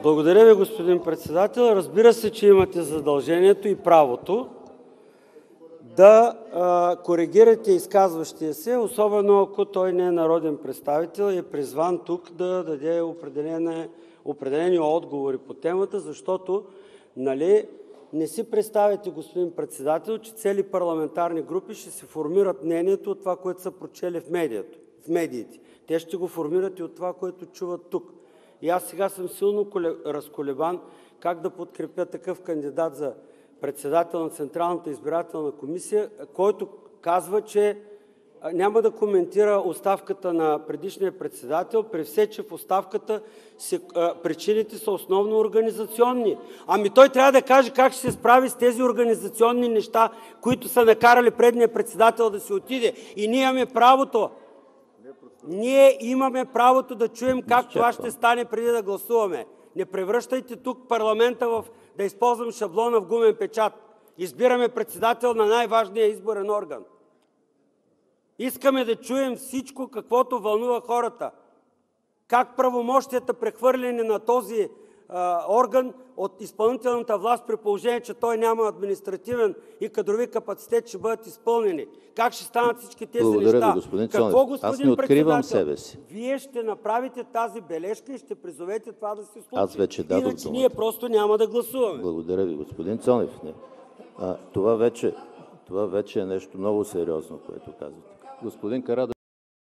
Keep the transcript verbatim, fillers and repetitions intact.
Благодаря ви, господин председател. Разбира се, че имате задължението и правото да а, коригирате изказващия се, особено ако той не е народен представител и е призван тук да даде определени отговори по темата, защото нали, не си представяте, господин председател, че цели парламентарни групи ще се формират мнението от това, което са прочели в, медието, в медиите. Те ще го формират и от това, което чуват тук. И аз сега съм силно разколебан как да подкрепя такъв кандидат за председател на Централната избирателна комисия, който казва, че няма да коментира оставката на предишния председател, при все, че в оставката си, а, причините са основно организационни. Ами той трябва да каже как ще се справи с тези организационни неща, които са накарали предния председател да се отиде. И ние имаме правото, ние имаме правото да чуем как това ще стане преди да гласуваме. Не превръщайте тук парламента в, да използвам шаблона, в гумен печат. Избираме председател на най-важния изборен орган. Искаме да чуем всичко, каквото вълнува хората. Как правомощията, прехвърлени на този а, орган от изпълнителната власт, при положение, че той няма административен и кадрови капацитет, ще бъдат изпълнени. Как ще станат всички тези Благодаря неща? Ви, господин Какво, Цонев? господин Аз не откривам председател? себе си. Вие ще направите тази бележка и ще призовете това да се случи. Аз вече дадох Иначе думата. ние просто няма да гласуваме. Благодаря ви, господин Цонев. Не. А, това, вече, това вече е нещо много сериозно, което казвате. Господин Карадайъ.